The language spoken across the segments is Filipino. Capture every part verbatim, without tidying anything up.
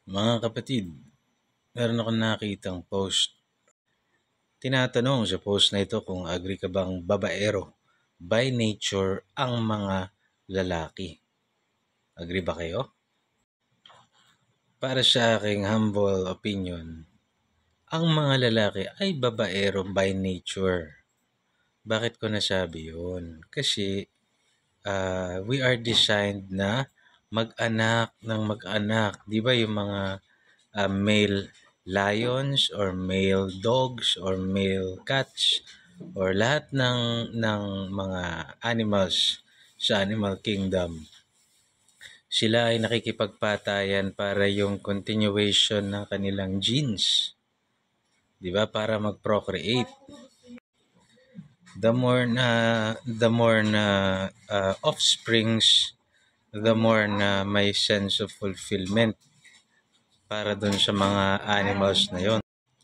Mga kapatid, meron akong nakitang post. Tinatanong sa post na ito kung agree ka bang babaero by nature ang mga lalaki. Agree ba kayo? Para sa aking humble opinion, ang mga lalaki ay babaero by nature. Bakit ko nasabi yun? Kasi uh, we are designed na mag-anak ng mag-anak. Di ba yung mga uh, male lions or male dogs or male cats or lahat ng ng mga animals sa animal kingdom, sila ay nakikipagpatayan para yung continuation ng kanilang genes, 'di ba, para mag-procreate. The more na the more na uh, offsprings, the more na may sense of fulfillment para dun sa mga animals na yon.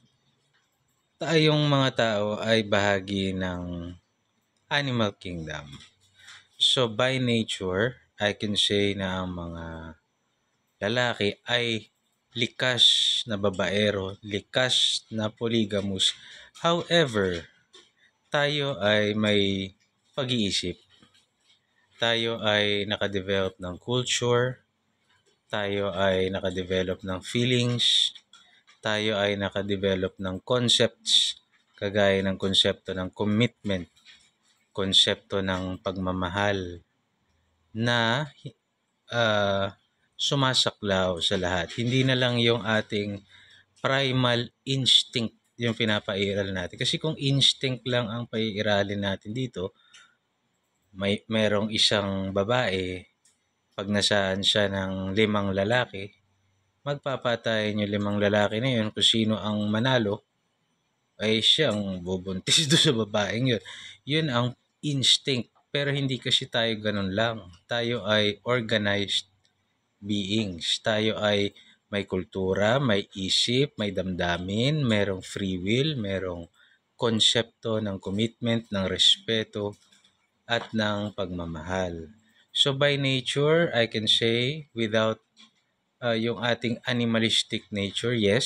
Tayong mga tao ay bahagi ng animal kingdom. So by nature, I can say na ang mga lalaki ay likas na babaero, likas na polygamous. However, tayo ay may pag-iisip. Tayo ay nakadevelop ng culture, tayo ay nakadevelop ng feelings, tayo ay nakadevelop ng concepts, kagaya ng konsepto ng commitment, konsepto ng pagmamahal na uh, sumasaklaw sa lahat. Hindi na lang yung ating primal instinct yung pinapairal natin. Kasi kung instinct lang ang paiiralin natin dito, may merong isang babae, pag nasaan siya ng limang lalaki, magpapatayin yung limang lalaki na yun kung sino ang manalo, ay siyang bubuntis doon sa babaeng yun. Yun ang instinct. Pero hindi kasi tayo ganun lang. Tayo ay organized beings. Tayo ay may kultura, may isip, may damdamin, merong free will, merong konsepto ng commitment, ng respeto, at ng pagmamahal. So by nature, I can say without uh, yung ating animalistic nature, yes,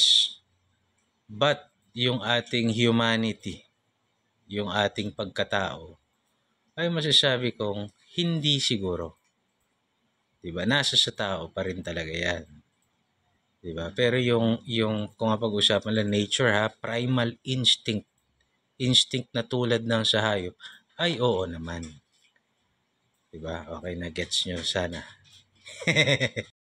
but yung ating humanity, yung ating pagkatao, ay masasabi kong hindi siguro. Diba? Nasa sa tao pa rin talaga yan. Diba? Pero yung, yung kung pag-usapan lang nature ha, primal instinct, instinct na tulad ng sa hayop, ay oo naman. Diba? Okay na gets nyo sana.